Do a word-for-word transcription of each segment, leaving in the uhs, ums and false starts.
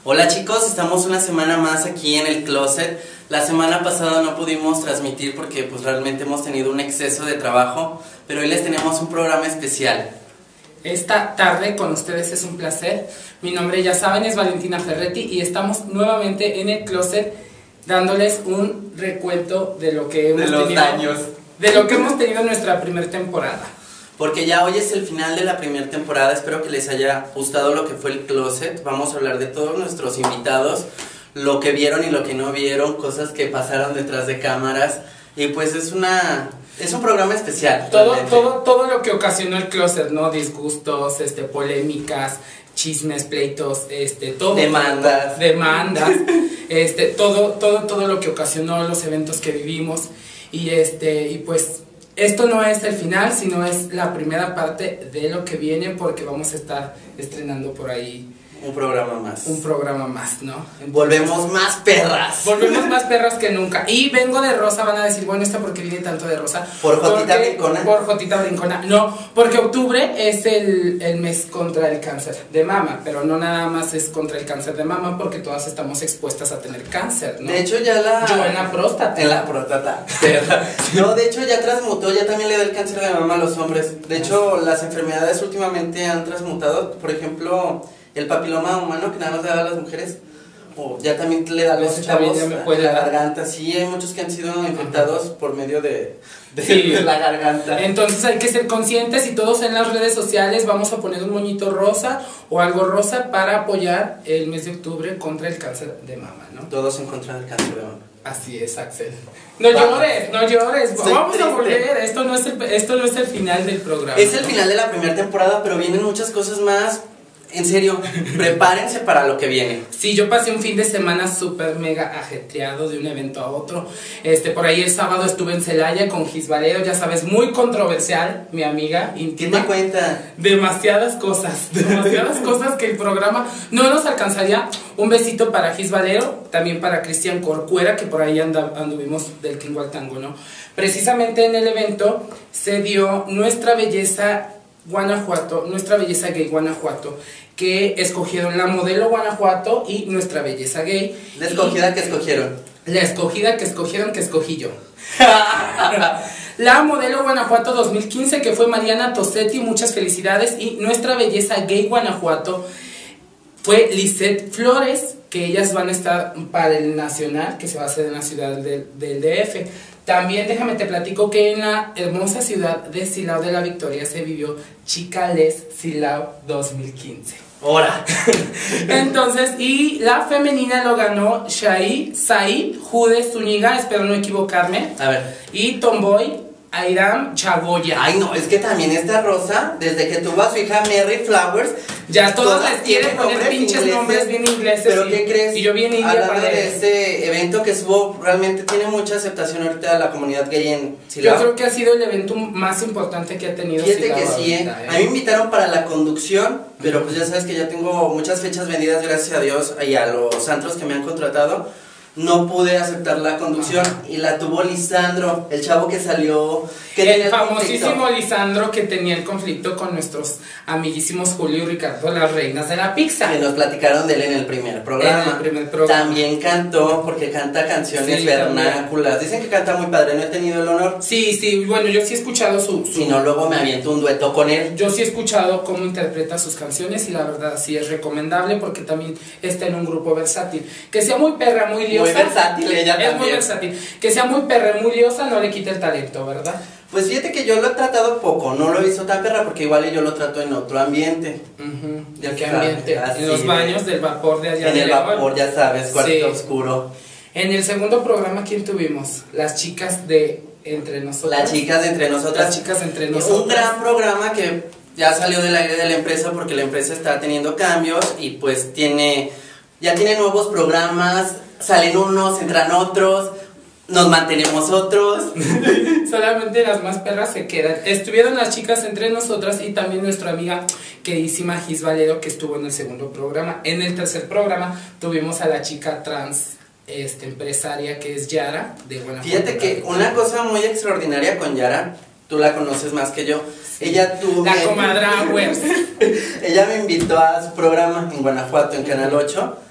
Hola chicos, estamos una semana más aquí en el closet. La semana pasada no pudimos transmitir porque pues realmente hemos tenido un exceso de trabajo, pero hoy les tenemos un programa especial. Esta tarde con ustedes es un placer. Mi nombre, ya saben, es Valentina Ferretti y estamos nuevamente en el closet dándoles un recuento de lo que hemos de los tenido, daños. de lo que hemos tenido en nuestra primera temporada. Porque ya hoy es el final de la primera temporada, espero que les haya gustado lo que fue el closet. Vamos a hablar de todos nuestros invitados, lo que vieron y lo que no vieron, cosas que pasaron detrás de cámaras. Y pues es una es un programa especial. Todo, todo, todo lo que ocasionó el closet, ¿no? Disgustos, este, polémicas, chismes, pleitos, este, todo. Demandas. Demandas, este, todo, todo, todo lo que ocasionó los eventos que vivimos. Y este, y pues esto no es el final, sino es la primera parte de lo que viene, porque vamos a estar estrenando por ahí un programa más. Un programa más, ¿no? Entonces, volvemos más perras. Volvemos más perras que nunca. Y vengo de rosa, van a decir, bueno, ¿esta por qué viene tanto de rosa? Por Jotita Brincona. Por Jotita Brincona. No, porque octubre es el, el mes contra el cáncer de mama, pero no nada más es contra el cáncer de mama, porque todas estamos expuestas a tener cáncer, ¿no? De hecho ya la... Yo en la próstata. En la próstata. No, de hecho ya transmutó, ya también le da el cáncer de mama a los hombres. De hecho, las enfermedades últimamente han transmutado. Por ejemplo, el papiloma humano que nada más le da a las mujeres, o ya también le da a los chavos en la garganta. Sí, hay muchos que han sido infectados por medio de, de, sí. de la garganta. Entonces hay que ser conscientes, y todos en las redes sociales vamos a poner un moñito rosa o algo rosa para apoyar el mes de octubre contra el cáncer de mama, ¿no? Todos en contra del cáncer de mama. Así es, Axel. No llores, no llores. Soy Vamos triste. a volver. Esto no, es el, esto no es el final del programa. Es el final de la primera temporada, pero vienen muchas cosas más. En serio, prepárense para lo que viene. Sí, yo pasé un fin de semana súper mega ajetreado de un evento a otro. Este, por ahí el sábado estuve en Celaya con Gis Valero, ya sabes, muy controversial, mi amiga íntima. ¿Quién te cuenta? Demasiadas cosas, demasiadas cosas que el programa no nos alcanzaría. Un besito para Gis Valero, también para Cristian Corcuera, que por ahí anda, anduvimos del tingo al tango, ¿no? Precisamente en el evento se dio Nuestra Belleza Guanajuato, Nuestra Belleza Gay Guanajuato, que escogieron la modelo Guanajuato y Nuestra Belleza Gay. La escogida que escogieron. La escogida que escogieron, que escogí yo. La modelo Guanajuato dos mil quince, que fue Mariana Tosetti, muchas felicidades. Y Nuestra Belleza Gay Guanajuato fue Lisette Flores, que ellas van a estar para el nacional, que se va a hacer en la ciudad del, del D F. También déjame te platico que en la hermosa ciudad de Silao de la Victoria se vivió Chicales Silao dos mil quince. ¡Hora! Entonces, y la femenina lo ganó Shai Said Jude Zúñiga, espero no equivocarme. A ver. Y Tomboy Airam Chagoya. Ay, no, es que también esta Rosa, desde que tuvo a su hija Mary Flowers, ya todos les quieren poner pinches ingleses, nombres bien ingleses. Pero y, ¿qué crees? Y yo bien india. Hablando de este evento que estuvo, realmente tiene mucha aceptación ahorita de la comunidad gay en Silao. Yo creo que ha sido el evento más importante que ha tenido Fíjate Silao que sí, ahorita, ¿eh? ¿eh? A mí me invitaron para la conducción, pero pues ya sabes que ya tengo muchas fechas vendidas, gracias a Dios, y a los antros que me han contratado. No pude aceptar la conducción. Ajá. Y la tuvo Lisandro, el chavo que salió, que el famosísimo Lisandro, que tenía el conflicto con nuestros amiguísimos Julio y Ricardo, las reinas de la pizza, que nos platicaron de él en el primer programa. En el primer programa. También cantó, porque canta canciones sí, vernáculas. Dicen que canta muy padre, no he tenido el honor. Sí, sí, bueno, yo sí he escuchado su, su... Si no, luego me aviento un dueto con él. Yo sí he escuchado cómo interpreta sus canciones, y la verdad sí es recomendable, porque también está en un grupo versátil. Que sea muy perra, muy liosa. Muy versátil ella es también. Muy versátil. Que sea muy perra, muy liosa, no le quita el talento, ¿verdad? Pues fíjate que yo lo he tratado poco, no lo he visto tan perra, porque igual yo lo trato en otro ambiente. Uh-huh. ¿De qué ambiente? Así, en los baños del vapor de allá. En de el León. vapor, ya sabes, cuarto sí. oscuro. En el segundo programa, ¿quién tuvimos? Las chicas de Entre Nosotras. Las chicas de Entre Nosotras. Las chicas de Entre Nosotras. Un gran programa que ya salió del aire de la empresa, porque la empresa está teniendo cambios y pues tiene, ya tiene nuevos programas, salen unos, entran otros. Nos mantenemos otros. Solamente las más perras se quedan. Estuvieron las chicas Entre Nosotras, y también nuestra amiga queridísima Gis Valero, que estuvo en el segundo programa. En el tercer programa tuvimos a la chica trans este, empresaria, que es Yara, de Guanajuato. Fíjate que una cosa muy extraordinaria con Yara, tú la conoces más que yo. Sí. Ella tuvo... La comadra Wers. Ella me invitó a su programa en Guanajuato, en Canal ocho.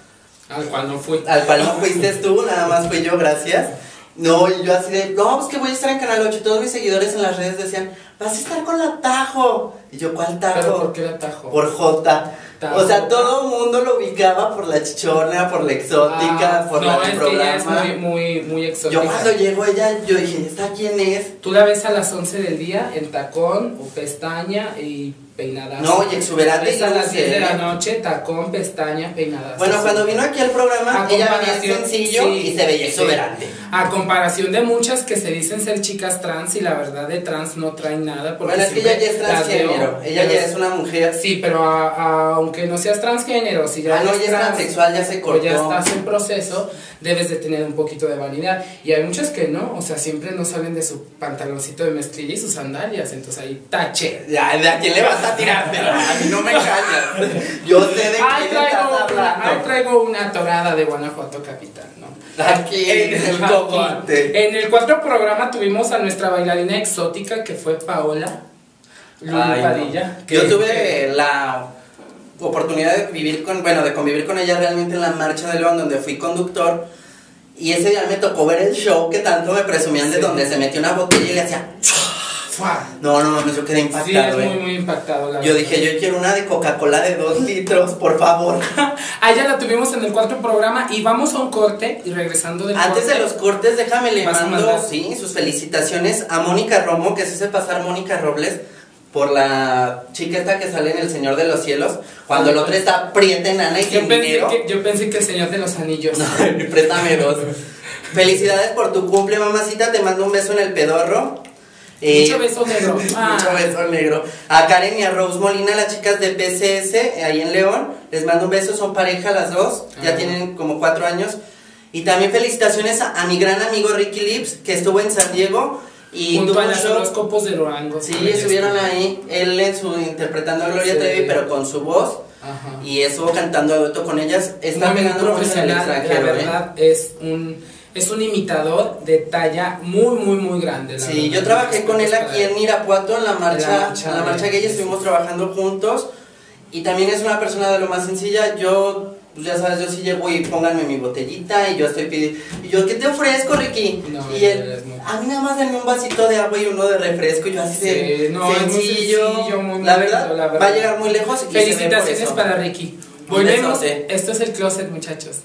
Al cual no fui. Al cual no fuiste tú, nada más fui yo, gracias. No, y yo así de, no, pues que voy a estar en Canal ocho. Todos mis seguidores en las redes decían, vas a estar con la Tajo. Y yo, ¿cuál Tajo? ¿Pero por qué la Tajo? Por Jota. Tajo. O sea, todo el mundo lo ubicaba por la chichona, por la exótica, Ah, por no, la del es que ella es programa. muy, muy, muy exótica. Yo cuando llego ella, yo dije, ¿esta quién es? Tú la ves a las once del día en tacón, o pestaña y peinada. No, y exuberante. La ves a y las no diez de la sé. noche, tacón, pestaña, peinada. Bueno, cuando vino aquí al programa, A ella venía comparación, sencillo sí, y se veía sí. exuberante. A comparación de muchas que se dicen ser chicas trans y la verdad de trans no traen nada. Porque Bueno, es que ella ya es transgénero, ella ya es una mujer. Sí, pero a- a- aunque no seas transgénero, si ya Ah, no, eres ya es trans, transexual, ya se o cortó. ya estás en proceso, debes de tener un poquito de vanidad. Y hay muchas que no, o sea, siempre no salen de su pantaloncito de mezclilla y sus sandalias, entonces ahí tache. Ya, ¿de a quién le vas a tirar? Pero a mí no me engañas. Yo sé de Ahí quién estás traigo, una, hablando. ahí traigo una torada de Guanajuato capital, ¿no? Aquí, en el Aquí. cocote. En el cuarto programa tuvimos a nuestra bailarina exótica que fue Paola Luli Ay, no. Padilla. que- Yo tuve que- la oportunidad de vivir con, bueno, de convivir con ella realmente en la Marcha de León, donde fui conductor. Y ese día me tocó ver el show que tanto me presumían de Sí. donde se metió una botella y le hacía. ¡Fua! No, no, no, yo quedé Sí, impactado. es eh. muy, muy impactado. La Yo verdad. dije, yo quiero una de Coca-Cola de dos litros, por favor. A ella la tuvimos en el cuarto programa y vamos a un corte y regresando del Antes corte, de los cortes, déjame le ¿Vas a mando, mandar? sí, sus felicitaciones a Mónica Romo, que se hace pasar Mónica Robles por la chica esta que sale en El Señor de los Cielos, cuando el otro está prieta, enana y yo sin pensé, dinero. que, yo pensé que el Señor de los Anillos. No, préstame dos. Felicidades por tu cumple, mamacita, te mando un beso en el pedorro. Eh, Mucho beso negro. Ah. Mucho beso negro. A Karen y a Rose Molina, las chicas de P C S, ahí en León, les mando un beso, son pareja las dos, ya Ah. tienen como cuatro años. Y también felicitaciones a, a mi gran amigo Ricky Lips, que estuvo en San Diego y Junto tuvo a un los show. horóscopos de Lorango. Sí, también estuvieron estuvo. ahí, él en su interpretando a Gloria Sí. Trevi, pero con su voz. Ajá. Y estuvo cantando a dueto con ellas. Está Muy pegando mucho en el profesional, la extranjero, ¿eh? verdad es un es un imitador de talla muy muy muy grande. La Sí, verdad. yo trabajé con él Respetos aquí para en Irapuato en la marcha, En la marcha en la marcha de- gay, estuvimos trabajando juntos y también es una persona de lo más sencilla. Yo, pues ya sabes, yo sí llego y pónganme mi botellita y yo estoy pidiendo, y yo, ¿qué te ofrezco, Ricky? No, y él, eres muy- a mí nada más denme un vasito de agua y uno de refresco, y yo así de Sí, no, es muy sencillo, sencillo, muy la, bonito, verdad, la verdad. va a llegar muy lejos y se ve por Felicitaciones eso. para Ricky. Un Volvemos. besote. Esto es el closet, muchachos.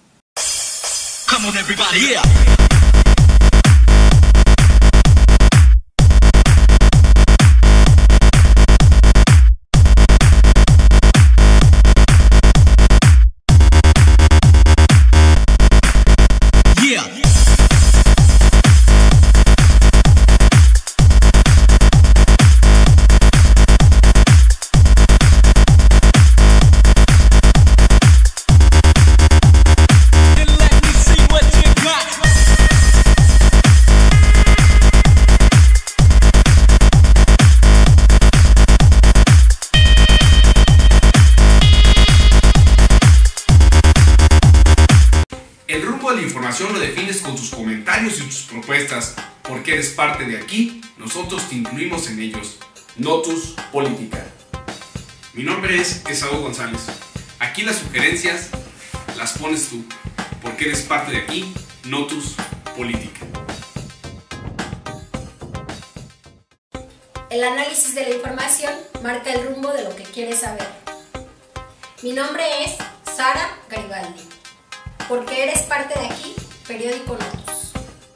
Come on, everybody, yeah. Yeah. Then let me see what you got. El rumbo de la información lo defines con tus comentarios y tus propuestas, porque eres parte de aquí, nosotros te incluimos en ellos. Notus Política. Mi nombre es Esaú González. Aquí las sugerencias las pones tú, porque eres parte de aquí, Notus Política. El análisis de la información marca el rumbo de lo que quieres saber. Mi nombre es Sara Garibaldi. Porque eres parte de aquí, Periódico Notus.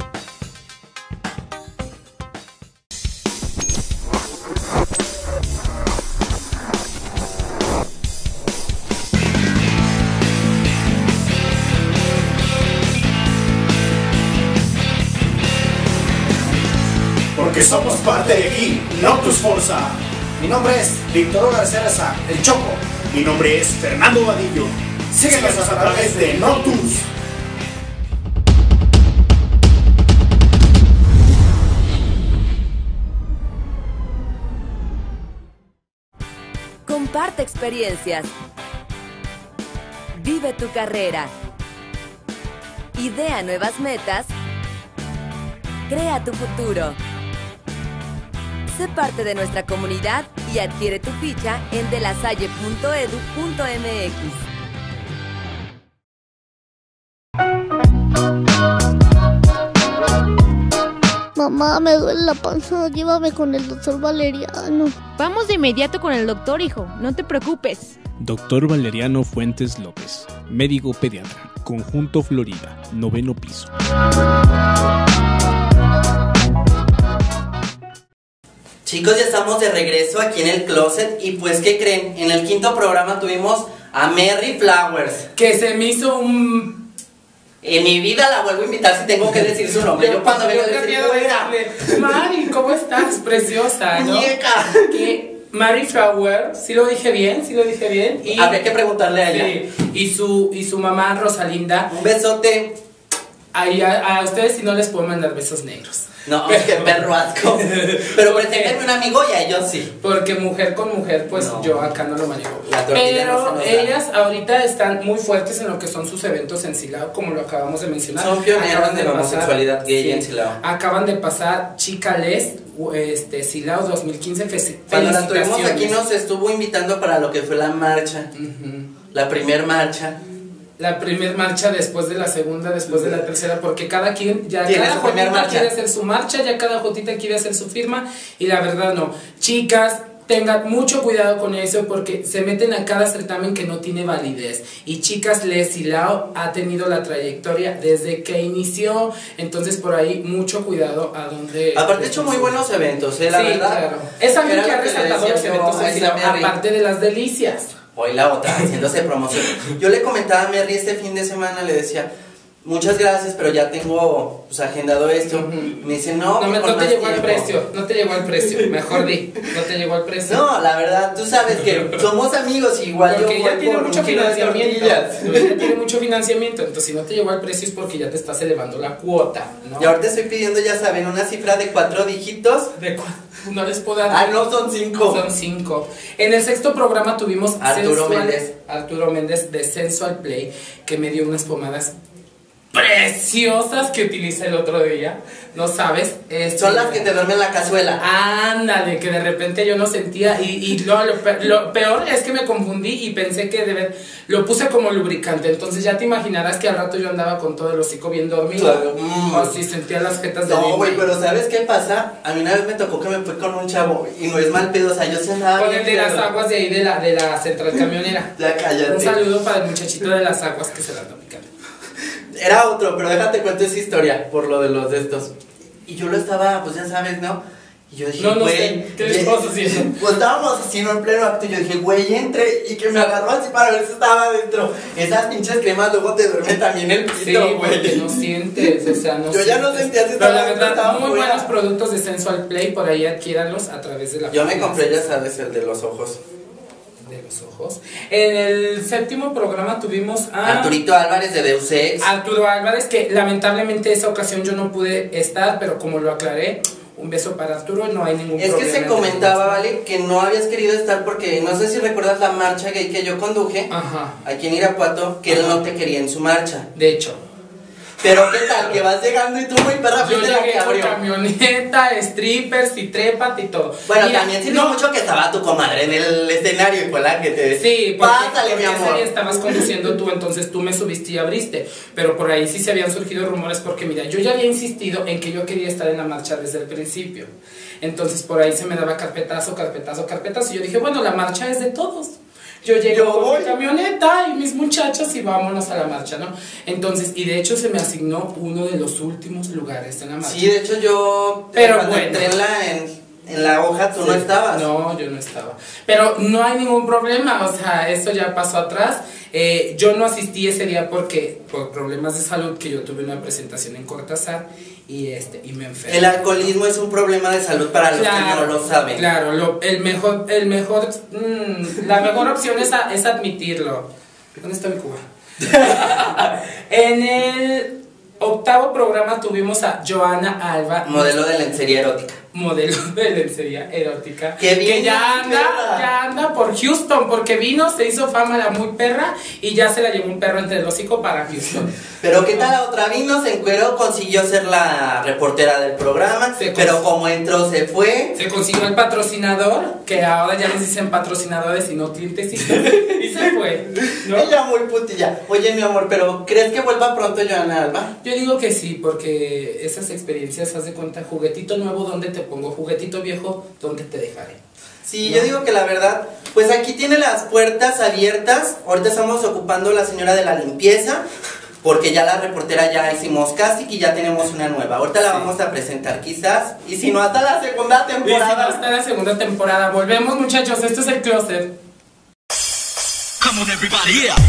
Porque somos parte de aquí, Notus Forza. Mi nombre es Víctor García Reza, el Choco. Mi nombre es Fernando Vadillo. Síguenos a través de Notus. Comparte experiencias. Vive tu carrera. Idea nuevas metas. Crea tu futuro. Sé parte de nuestra comunidad y adquiere tu ficha en delasalle punto edu punto mx. Mamá, me duele la panza, llévame con el doctor Valeriano. Vamos de inmediato con el doctor, hijo, no te preocupes. Doctor Valeriano Fuentes López, médico pediatra, Conjunto Florida, noveno piso. Chicos, ya estamos de regreso aquí en el closet y pues, ¿qué creen? En el quinto programa tuvimos a Mary Flowers. Que se me hizo un... En mi vida la vuelvo a invitar si tengo que decir su nombre. Yo cuando vengo a decir fuera. Mari, ¿cómo estás? Preciosa, ¿no? Muñeca. Que Mary Flowers, sí lo dije bien, sí lo dije bien. Y, habría que preguntarle a ella. Sí, y su, y su mamá Rosalinda. Un besote. Ahí a, a ustedes sí no les puedo mandar besos negros. No, es que perro asco. Pero preséntenme un amigo y a ellos sí. Porque mujer con mujer, pues no. Yo acá no lo manejo. Pero no ellas ahorita están muy fuertes en lo que son sus eventos en Silao, como lo acabamos de mencionar. Son pioneros de la homosexualidad gay sí, en Silao. Acaban de pasar Chica Les, este, Silao dos mil quince. Cuando la tuvimos aquí nos estuvo invitando para lo que fue la marcha. Uh-huh. La primer marcha. La primer marcha después de la segunda, después de la tercera, porque cada quien ya ¿Tiene cada su primer jotita marcha? Quiere hacer su marcha, ya cada jotita quiere hacer su firma y la verdad no. Chicas, tengan mucho cuidado con eso porque se meten a cada certamen que no tiene validez. Y Chicas Les Silao ha tenido la trayectoria desde que inició, entonces por ahí mucho cuidado a donde... Aparte he hecho muy buenos eventos, ¿eh? La sí, verdad. Claro. Es alguien que ha resaltado los eventos en Silao, aparte de las delicias. Hoy la otra, haciéndose promoción. Yo le comentaba a Mary este fin de semana, le decía, muchas gracias, pero ya tengo pues, agendado esto. Uh-huh. Me dice, no, no, me, no te llegó al precio, no te llegó al precio, mejor di, no te llegó al precio. No, la verdad, tú sabes que somos amigos, igual porque yo ella tiene por mucho financiamiento. Ella tiene mucho financiamiento, entonces si no te llegó al precio es porque ya te estás elevando la cuota, ¿no? Y ahorita estoy pidiendo, ya saben, una cifra de cuatro dígitos. De cuatro. No les puedo dar. Ah, no, son cinco. Son cinco. En el sexto programa tuvimos Arturo sensual, Méndez. Arturo Méndez de Sensual Play, que me dio unas pomadas preciosas que utilicé el otro día. No sabes. Este, son las que te duermen en la cazuela. Ándale, que de repente yo no sentía. Y, y lo, lo, lo peor es que me confundí y pensé que de ver, lo puse como lubricante. Entonces ya te imaginarás que al rato yo andaba con todo el hocico bien dormido. Claro. Mm. O si sentía las jetas de No, güey, pero ¿sabes qué pasa? A mí una vez me tocó que me fui con un chavo y no es mal pedo, o sea, yo se andaba. Con el de las aguas de ahí de la, de la central camionera. Ya cállate. Un saludo para el muchachito de las aguas que se la anda picando. Era otro, pero déjate cuento esa historia por lo de los de estos. Y yo lo estaba, pues ya sabes, ¿no? Y yo dije, no, no güey, sé, ¿qué les pasa haciendo? Pues estábamos haciendo en pleno acto y yo dije, güey, entre y que me agarró así para ver si estaba adentro. Esas pinches cremas luego te duermen también el pito, sí, güey. Que no sientes, o sea, no Yo ya sientes. no sentía si Pero estaba la adentro, verdad, estaba muy fuera. buenos productos de Sensual Play, por ahí adquiéranlos a través de la Yo me página. compré, ya sabes, el de los ojos. De los ojos. En el séptimo programa tuvimos a Arturito Álvarez de Deus Ex. Arturo Álvarez, que lamentablemente esa ocasión yo no pude estar, pero como lo aclaré, un beso para Arturo, no hay ningún Es problema. que se comentaba, ¿vale? Que no habías querido estar porque no sé si recuerdas la marcha gay que yo conduje. Ajá. Aquí en Irapuato, que él Ajá. no te quería en su marcha. De hecho. Pero qué tal, que vas llegando y tú muy perra Yo fuiste la que llegué con abrió. camioneta, strippers y trépate y todo. Bueno, Mira, también sirvió no, mucho que estaba tu comadre en el escenario y fue la que te... Sí, porque, Pásale, mi porque ese amor. día estabas conduciendo tú, entonces tú me subiste y abriste. Pero por ahí sí se habían surgido rumores porque mira, yo ya había insistido en que yo quería estar en la marcha desde el principio. Entonces por ahí se me daba carpetazo, carpetazo, carpetazo. Y yo dije, bueno, la marcha es de todos. Yo llego Yo con voy. mi camioneta y mis muchachos y vámonos a la marcha, ¿no? Entonces, y de hecho se me asignó uno de los últimos lugares en la marcha. Sí, de hecho yo... Pero cuando bueno. entré en la, en, en la hoja tú Sí. no estabas. No, yo no estaba. Pero no hay ningún problema, o sea, eso ya pasó atrás. Eh, yo no asistí ese día porque por problemas de salud que yo tuve una presentación en Cortázar y este y me enfermé. El alcoholismo es un problema de salud para los Claro, que no lo saben. Claro, lo, el mejor, el mejor, mm, la mejor opción es, a, es admitirlo. ¿Dónde está mi cuba? En el octavo programa tuvimos a Joana Alba, Modelo de lencería erótica. modelo de lencería erótica, que, que ya anda, ya anda por Houston, porque vino, se hizo fama la muy perra y ya se la llevó un perro entre el hocico para Houston. Pero qué tal la otra, vino, se encueró, consiguió ser la reportera del programa, se pero como entró se fue. Se consiguió el patrocinador, que ahora ya nos dicen patrocinadores y no clientes, y se fue, ¿no? Ella muy putilla. Oye, mi amor, pero ¿crees que vuelva pronto Joana Alba? Yo digo que sí, porque esas experiencias, haz de cuenta, juguetito nuevo, ¿dónde te pongo? Juguetito viejo, ¿dónde te dejaré? Sí, ¿no? Yo digo que la verdad, pues aquí tiene las puertas abiertas. Ahorita estamos ocupando la señora de la limpieza, porque ya la reportera ya hicimos casting y ya tenemos una nueva. Ahorita la vamos a presentar quizás, y si no hasta la segunda temporada. Y si no hasta la segunda temporada. Volvemos, muchachos, esto es el closet. Come on everybody, yeah.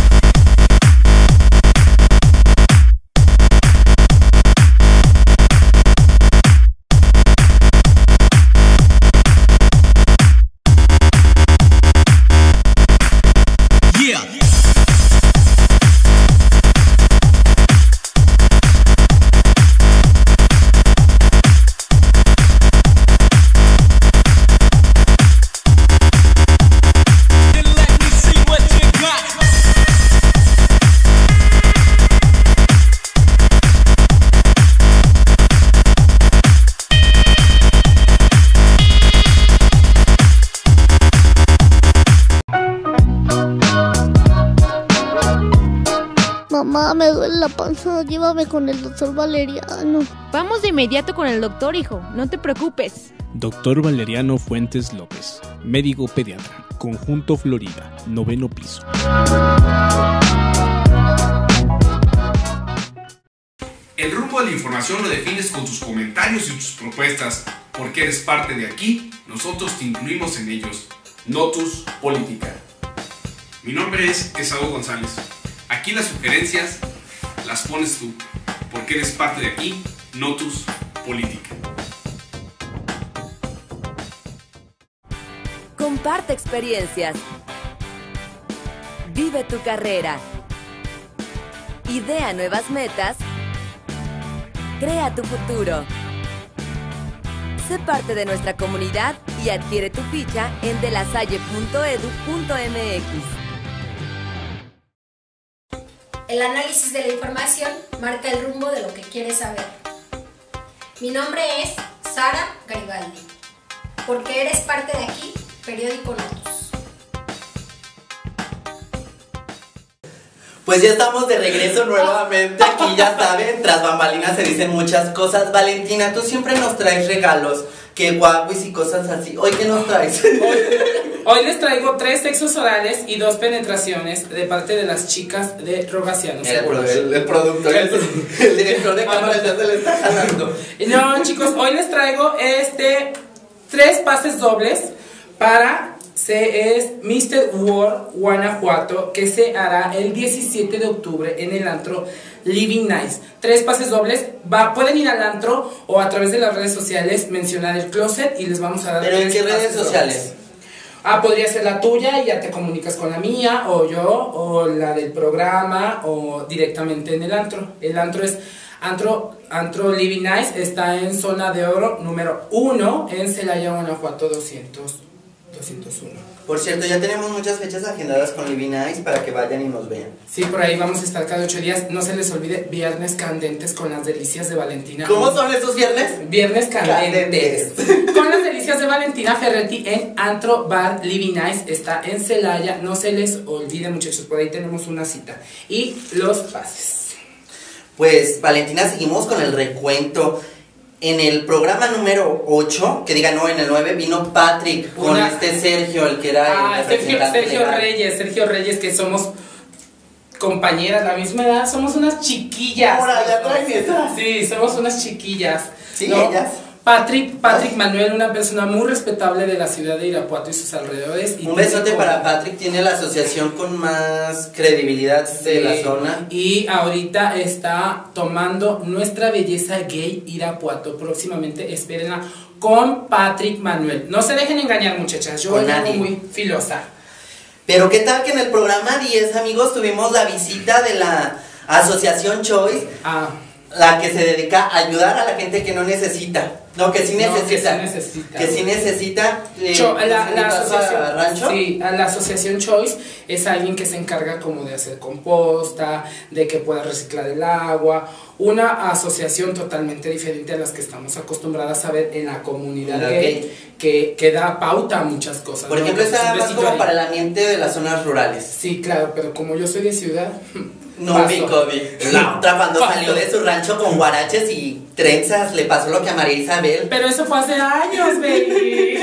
Mamá, me duele la panza, llévame con el doctor Valeriano. Vamos de inmediato con el doctor, hijo, no te preocupes. Doctor Valeriano Fuentes López, médico pediatra, Conjunto Florida, noveno piso. El rumbo de la información lo defines con tus comentarios y tus propuestas, porque eres parte de aquí, nosotros te incluimos en ellos. Notus Política. Mi nombre es Esaú González. Aquí las sugerencias las pones tú, porque eres parte de aquí, Notus Política. Comparte experiencias. Vive tu carrera. Idea nuevas metas. Crea tu futuro. Sé parte de nuestra comunidad y adquiere tu ficha en delasalle punto edu punto m x. El análisis de la información marca el rumbo de lo que quieres saber. Mi nombre es Sara Garibaldi, porque eres parte de aquí, Periódico Notus. Pues ya estamos de regreso nuevamente, aquí ya saben, tras bambalinas se dicen muchas cosas. Valentina, tú siempre nos traes regalos, que guaguis y cosas así. ¿Hoy qué nos traes? Hoy, hoy les traigo tres sexos orales y dos penetraciones de parte de las chicas de Rogaciano. El, el, el productor, el, el director de cámara ya se le está jalando. No, chicos, hoy les traigo este tres pases dobles para... Se es mister World Guanajuato, que se hará el diecisiete de octubre en el antro Living Nice. Tres pases dobles, va, pueden ir al antro o a través de las redes sociales mencionar el closet y les vamos a dar. ¿Pero en qué redes sociales? Dobles. Ah, podría ser la tuya y ya te comunicas con la mía, o yo, o la del programa, o directamente en el antro. El antro es Antro, antro Living Nice, está en Zona de Oro número uno en Celaya, Guanajuato doscientos uno. Por cierto, ya tenemos muchas fechas agendadas con Living Nice para que vayan y nos vean. Sí, por ahí vamos a estar cada ocho días. No se les olvide, viernes candentes con las delicias de Valentina. ¿Cómo son estos viernes? Viernes candentes. candentes. Con las delicias de Valentina Ferretti en Antro Bar Living Nice. Está en Celaya. No se les olvide, muchachos, por ahí tenemos una cita. Y los pases. Pues, Valentina, seguimos con el recuento. En el programa número ocho, que diga no, en el nueve, vino Patrick con Una... este Sergio, el que era ah, el Sergio, Sergio Reyes, Sergio Reyes, que somos compañeras, la misma edad, somos unas chiquillas. Ahora, ya traen esa. Sí, somos unas chiquillas. Sí, ¿no? Ellas. Patrick, Patrick Manuel, una persona muy respetable de la ciudad de Irapuato y sus alrededores. Y un besote con... para Patrick, tiene la asociación con más credibilidad de sí, la zona. Y ahorita está tomando nuestra belleza gay Irapuato. Próximamente espérenla con Patrick Manuel. No se dejen engañar, muchachas, yo soy muy filosa. Pero qué tal que en el programa diez, amigos, tuvimos la visita de la asociación Choice. Ah. la que se dedica a ayudar a la gente que no necesita. No, que sí necesita. No, que sí necesita. Que sí necesita. eh, Cho- la, la en mi casa, asociación, rancho. sí, a la asociación Choice es alguien que se encarga como de hacer composta, de que pueda reciclar el agua, una asociación totalmente diferente a las que estamos acostumbradas a ver en la comunidad Ok. gay, que, que da pauta a muchas cosas. Por ¿no? ejemplo, Entonces, está un más besito como ahí. para el ambiente de las zonas rurales. Sí, claro, pero como yo soy de ciudad, No, paso. mi Kobe. La otra cuando Paso. salió de su rancho con guaraches y trenzas, le pasó lo que a María Isabel. Pero eso fue hace años, baby.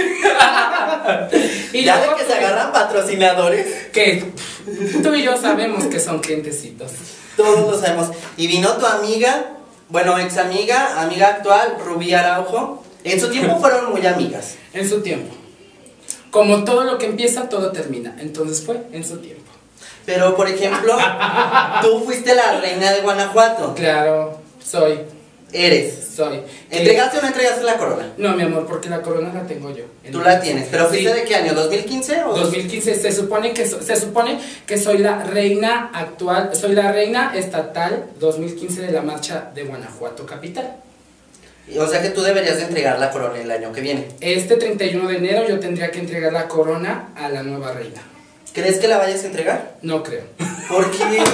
Y Ya luego de que se agarran patrocinadores. que tú y yo sabemos que son clientecitos. Todos lo sabemos. Y vino tu amiga, bueno, ex amiga, amiga actual, Rubí Araujo. En su tiempo fueron muy amigas. En su tiempo. Como todo lo que empieza, todo termina. Entonces fue en su tiempo. Pero, por ejemplo, tú fuiste la reina de Guanajuato. Claro, soy. Eres. Soy. ¿Entregaste o no entregaste la corona? No, mi amor, porque la corona la tengo yo. Tú la tienes. ¿Pero fuiste Sí. de qué año? ¿dos mil quince o dos mil quince se supone que so- se supone que soy la reina actual, soy la reina estatal dos mil quince de la marcha de Guanajuato capital. O sea que tú deberías de entregar la corona el año que viene. Este treinta y uno de enero yo tendría que entregar la corona a la nueva reina. ¿Crees que la vayas a entregar? No creo. ¿Por qué?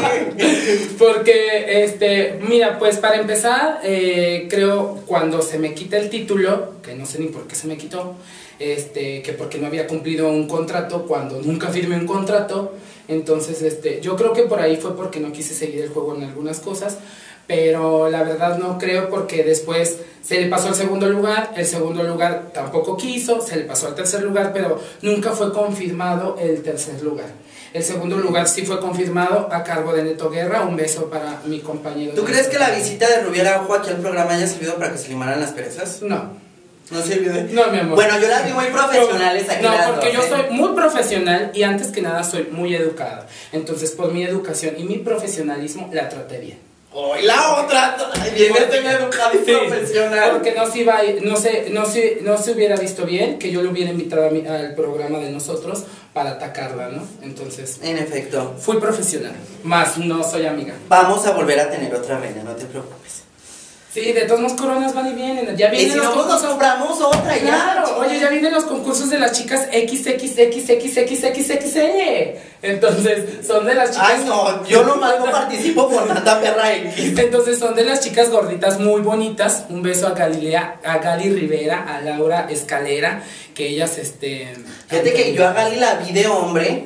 Porque, este, mira, pues para empezar, eh, creo cuando se me quita el título, que no sé ni por qué se me quitó, este, que porque no había cumplido un contrato, cuando nunca firmé un contrato, entonces, este, yo creo que por ahí fue porque no quise seguir el juego en algunas cosas, pero la verdad no creo porque después se le pasó al segundo lugar, el segundo lugar tampoco quiso, se le pasó al tercer lugar, pero nunca fue confirmado el tercer lugar. El segundo lugar sí fue confirmado a cargo de Neto Guerra, un beso para mi compañero. ¿Tú crees que la visita de Rubí Araujo aquí al programa haya servido para que se limaran las perezas? No. ¿No sirvió de...? No, mi amor. Bueno, yo las vi muy profesionales aquí. No, las porque dos, yo ¿eh? soy muy profesional y antes que nada soy muy educada. Entonces, por mi educación y mi profesionalismo, la traté bien. Oh, y la otra, viene de una educada y Sí, profesional. porque no se, iba a ir- no, se, no, se, no se hubiera visto bien que yo le hubiera invitado a mi- al programa de nosotros para atacarla, ¿no? Entonces, En efecto. fui profesional, más no soy amiga. Vamos a volver a tener otra reina, no te preocupes. Sí, de todos los coronas van y vienen. Ya Y vienen si los no, pues nos concursos. compramos otra ya. Claro, oye, ya vienen los concursos de las chicas equis equis equis equis equis equis equis ele. Entonces, son de las chicas. Ay, no, yo nomás no participo por tanta perra X. Entonces, son de las chicas gorditas muy bonitas. Un beso a Galilea, a Gali Rivera, a Laura Escalera, que ellas, este. Fíjate que yo a Gali la vi de hombre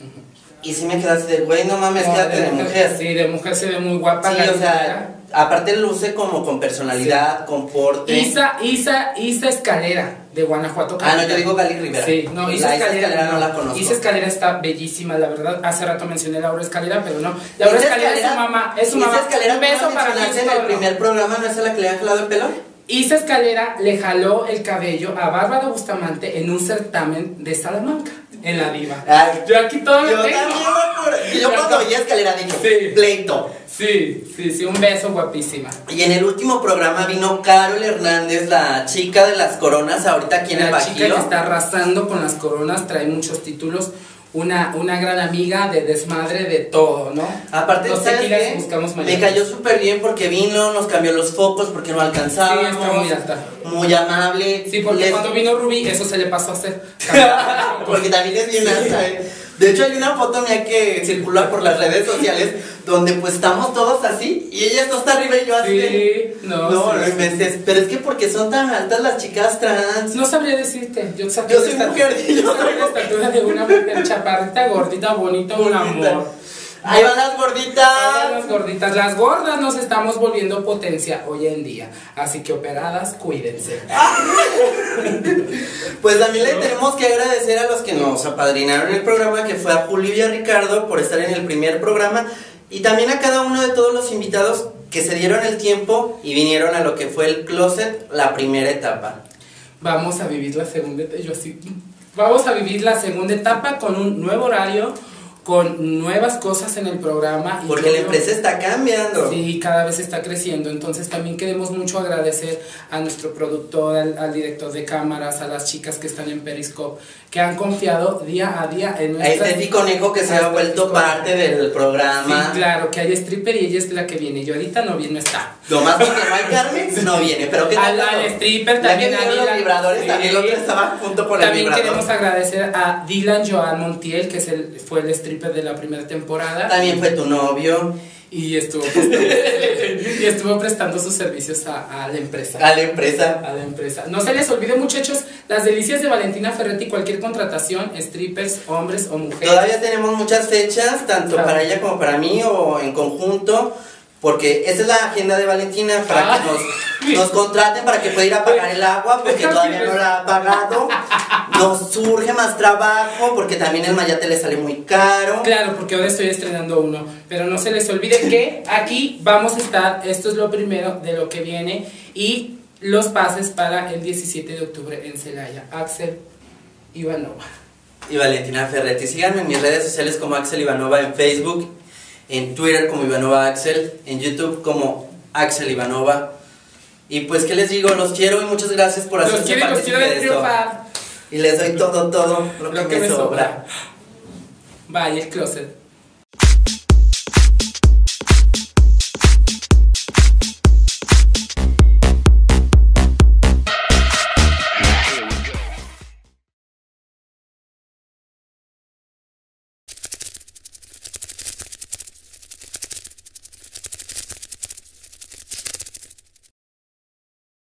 y sí me quedaste de, güey, no mames, No, quédate de mujer. Sí, de mujer se ve muy guapa. Sí, Gali o sea, Rivera. aparte luce como con personalidad, con porte. Isa, Isa, Isa Escalera, de Guanajuato. Ah, no, yo digo Gali Rivera. Sí, no, Isa La Isa Escalera, Escalera no la conozco. Isa Escalera está bellísima, la verdad. Hace rato mencioné a Laura Escalera, pero no. Laura Isa Escalera, es su mamá. Es su Isa mamá. Escalera, Un beso ¿no para mencionaste ti. en el primer programa, ¿no es a la que le han jalado el pelo? Isa Escalera le jaló el cabello a Bárbara Bustamante en un certamen de Salamanca, en la Diva. Ay, Yo aquí todo lo yo tengo. también me acuerdo. Y yo Ya cuando está. vi a Escalera dije, Sí. pleito. Sí, sí, sí, un beso guapísima. Y en el último programa vino Carol Hernández, la chica de las coronas, ahorita aquí en el La chica Bajío. que está arrasando con las coronas, trae muchos títulos. Una, una gran amiga de desmadre de todo, ¿no? Aparte, Los ¿sabes tequilas qué? buscamos Me mañana. cayó súper bien porque vino, nos cambió los focos porque no alcanzábamos. Sí, está muy alta. Muy amable. Sí, porque Les- cuando vino Rubí, eso se le pasó a hacer. Porque también es bien alta, ¿eh? De hecho, hay una foto mía que circula por las redes sociales donde pues estamos todos así y ella está hasta arriba y yo así. de- Sí, no, No, sí, no sí. inventes. Pero es que porque son tan altas las chicas trans. No sabría decirte. Yo, saqué Yo la soy estatura- mujer y yo yo saqué la soy estatura de una mujer chaparrita, gordita, bonita, un Gordita. amor. Ahí van las gorditas. Ahí van las gorditas. Las gordas nos estamos volviendo potencia hoy en día. Así que operadas, cuídense. Pues también le tenemos que agradecer a los que nos apadrinaron el programa, que fue a Julio y a Ricardo por estar en el primer programa, y también a cada uno de todos los invitados que se dieron el tiempo y vinieron a lo que fue el closet, la primera etapa. Vamos a vivir la segunda etapa. Yo sí. Vamos a vivir la segunda etapa con un nuevo horario, con nuevas cosas en el programa. Y porque la empresa está cambiando. Sí, cada vez está creciendo. Entonces también queremos mucho agradecer a nuestro productor, al, al director de cámaras, a las chicas que están en Periscope, que han confiado día a día en nuestra... A este Conejo que se ha vuelto parte del programa. Sí, claro, que hay stripper y ella es la que viene. Yo ahorita no viene, no está. Lo más porque no hay Carmen, no viene. Pero ¿qué al, al stripper también. A los vibradores, sí. También el otro estaba junto por el También vibrador. queremos agradecer a Dylan Joan Montiel, que es el, fue el stripper de la primera temporada. También fue tu novio. Y estuvo prestando, y estuvo prestando sus servicios a, a la empresa. A la empresa. A la empresa. No se les olvide, muchachos, las delicias de Valentina Ferretti, cualquier contratación, strippers, hombres o mujeres. Todavía tenemos muchas fechas, tanto claro. para ella como para mí o en conjunto. Porque esa es la agenda de Valentina, para ah, que nos, nos contraten, para que pueda ir a pagar el agua, porque todavía no la ha pagado. Nos surge más trabajo, porque también el mayate le sale muy caro. Claro, porque ahora estoy estrenando uno. Pero no se les olvide que aquí vamos a estar, esto es lo primero de lo que viene, y los pases para el diecisiete de octubre en Celaya. Axel Ivanova. Y Valentina Ferretti. Síganme en mis redes sociales como Axel Ivanova en Facebook, en Twitter como Ivanova Axel, en YouTube como Axel Ivanova. Y pues, ¿qué les digo? Los quiero y muchas gracias por hacer parte de esto. Y les doy todo, todo lo, lo que, que me sobra. sobra. Bye, el closet.